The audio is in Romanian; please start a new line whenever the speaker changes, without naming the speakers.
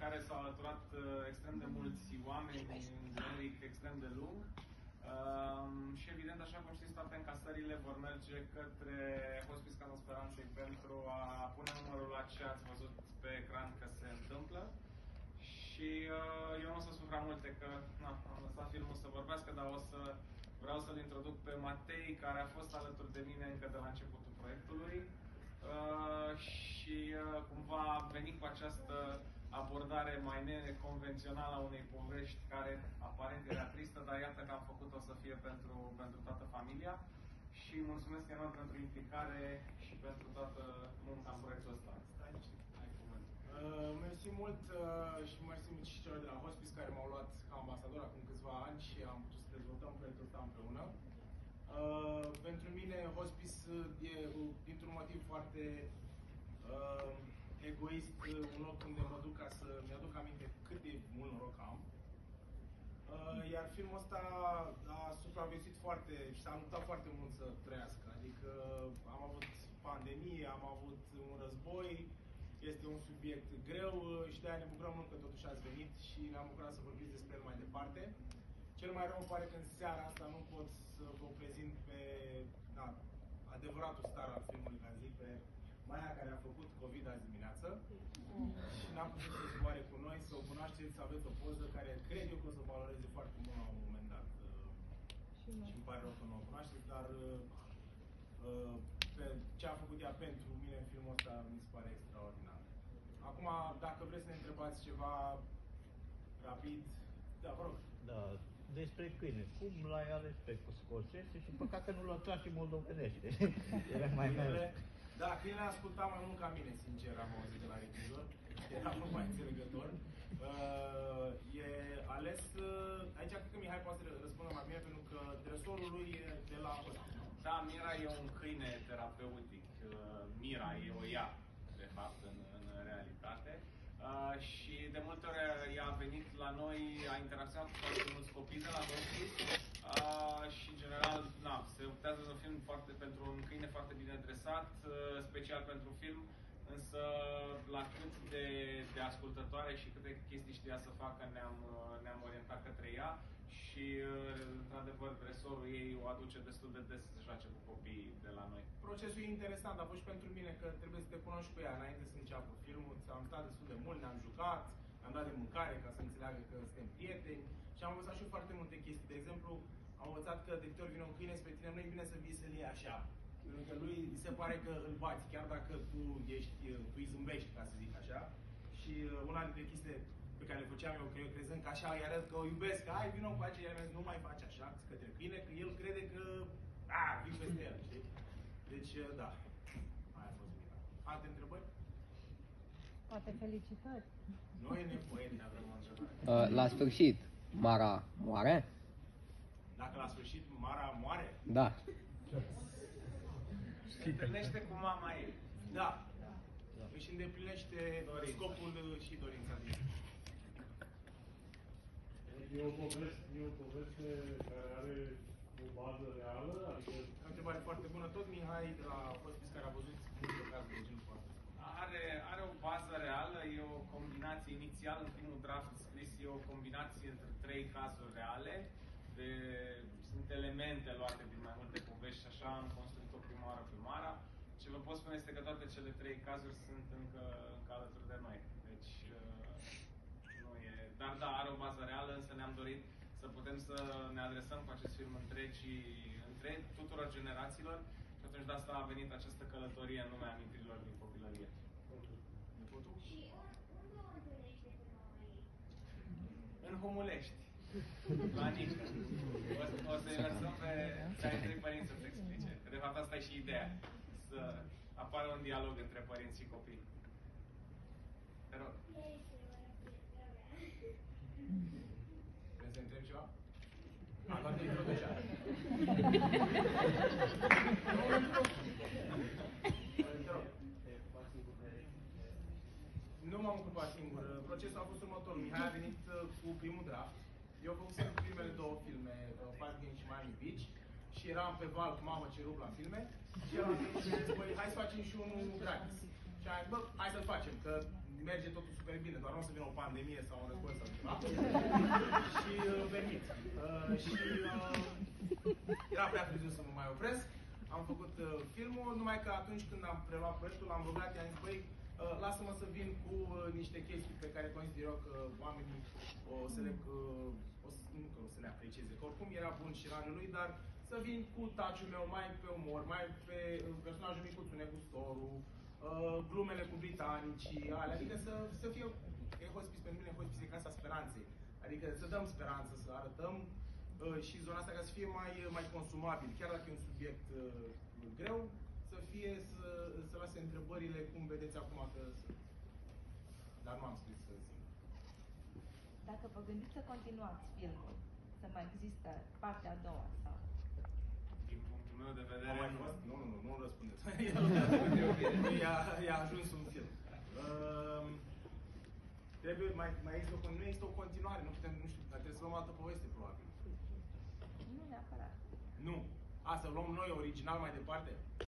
care s-au alăturat extrem de mulți oameni, un generic extrem de lung. Și evident, așa cum știți, toate încasările vor merge către Hospice Casa Speranței pentru a pune numărul la ce ați văzut pe ecran că se întâmplă. Și eu nu o să spun prea multe, că am lăsat filmul să vorbească, dar vreau să-l introduc pe Matei, care a fost alături de mine încă de la începutul proiectului. Și cumva a venit cu această abordare mai neconvențională a unei povești care aparent era tristă, dar iată că am făcut-o să fie pentru toată familia. Și mulțumesc enorm pentru implicare și pentru toată munca în proiectul ăsta.
Mersi mult și mersi mult și celor de la Hospice care m-au luat ca ambasador acum câțiva ani și am putut să dezvoltăm proiectul ăsta împreună. Pentru mine Hospice e dintr-un motiv foarte egoist, un loc unde mă duc ca să mi-aduc aminte cât de mult noroc am. Iar filmul ăsta a supraviețuit foarte și s-a luptat foarte mult să trăiască. Adică am avut pandemie, am avut un război, este un subiect greu și de-aia ne bucurăm mult că totuși ați venit și ne-am bucurat să vorbiți despre el mai departe. Cel mai rău îmi pare că în seara asta nu pot să vă prezint pe adevăratul star al filmului, ca zic, pe Maia, care a făcut COVID azi dimineață și n-am putut să zboare cu noi, să o cunoașteți, să aveți o poză care cred eu că o să valoreze foarte mult la un moment dat. Și îmi pare rău că nu o cunoașteți, dar pe ce a făcut ea pentru mine în filmul ăsta mi se pare extraordinar. Acum, dacă vreți să ne întrebați ceva rapid, da, vă rog.
Da, despre câine. Cum l-ai ales pe Scorsese și păcat că nu l-a tras și moldovenește. Era mai mult.
Da, câinele asculta mai mult ca mine, sincer, am auzit de la regizor. Era mult mai înțelegător. E ales, aici cred că Mihai poate să răspundă mai bine, pentru că dresorul lui e de la Hospice.
Da, Mira e un câine terapeutic. Mira e o ea, de fapt, în realitate. Și de multe ori ea a venit la noi, a interacționat cu foarte mulți copii de la Hospice și, în general, se optează un film pentru un câine foarte bine dresat, special pentru film, însă la cât de ascultătoare și câte chestii știa să facă, ne-am orientat către ea și, într-adevăr, dresorul ei o aduce destul de des să se joace cu copiii de la noi.
Procesul e interesant, a fost și pentru mine, că trebuie să te cunoști cu ea înainte să înceapă filmul. Am stat destul de mult, ne-am jucat, am dat de mâncare ca să înțeleagă că suntem prieteni și am învățat și foarte multe chestii. De exemplu, am învățat că de câte ori vine un câine spre tine, nu e bine să vii să-l iei așa. Pentru că lui se pare că îl bați, chiar dacă tu îi zâmbești, ca să zic așa. Și una dintre chestii pe care le făceam eu, că eu crezând că așa îi arăt că o iubesc, că hai, vină cu aceea, nu mai faci așa către câine, că el crede că vin peste el, știi? Deci, da, aia a fost Mira. Alte întrebări?
Poate felicitări.
Nu e nevoie de a avea o întrebare.
La sfârșit, Mara moare?
Dacă la sfârșit Mara moare?
Da.
Se întâlnește cu mama ei.
Da. Își îndeplinește scopul și dorința din.
E o poveste care are o bază reală? Adică...
O întrebare foarte bună. Tot Mihai de la Hospice, care a văzut multe cazuri de genul ăsta.
Are o bază reală, e o combinație, inițial în primul draft scris, e o combinație între 3 cazuri reale. Sunt elemente luate din mai multe povești și așa am construit-o prima oară pe Mara. Ce vă pot spune este că toate cele 3 cazuri sunt încă alături de noi. Deci, nu e... Dar da, are o bază reală, însă ne-am dorit să putem să ne adresăm cu acest film întreg tuturor generațiilor și atunci de asta a venit această călătorie în lumea amintirilor din copilărie. În Humulești. La Nică. O să-i lăsăm pe ai 3 părinți să-ți explice. Că de fapt asta e și ideea. Să apară un dialog între părinți și copii. Te rog.
Vrei să întrebi ceva? Toate intro deja. Nu m-am ocupat singur. Procesul a fost următorul. Mihai a venit cu primul draft. Eu făcusem primele 2 filme, Parking și Miami Beach, și eram pe val cu mamă ce rup la filme și el a zis, băi, hai să facem și unul gratis. Și am zis, bă, hai să-l facem, că merge totul super bine, doar nu o să vină o pandemie sau un război sau ceva. Și veniți. Era prea târziu să mă mai opresc. Am făcut filmul, numai că atunci când am preluat proiectul, l-am rugat, i-am zis, băi, lasă-mă să vin cu niște chestii pe care consider eu că oamenii o să le, nu că o să le aprecieze, că oricum era bun și ranul lui, dar să vin cu touch-ul meu mai pe umor, mai pe personajul micuțu, negustorul, glumele cu britanicii, alea, adică să fie, e-hospice pentru mine, e-hospice e Casa Speranței, adică să dăm speranță, să arătăm și zona asta ca să fie mai consumabil, chiar dacă e un subiect greu, să fie, să lase întrebările cum vedeți acum că sunt. Dar nu am scris singur.
Dacă vă gândiți să continuați filmul, să mai există partea a doua sau...
Din punctul meu de vedere...
Am mai fost? Nu răspundeți. I-a ajuns un film. Trebuie, mai există nu există o continuare, nu știu, dar trebuie să luăm altă poveste, probabil.
Nu neapărat.
Nu. Să luăm noi original mai departe?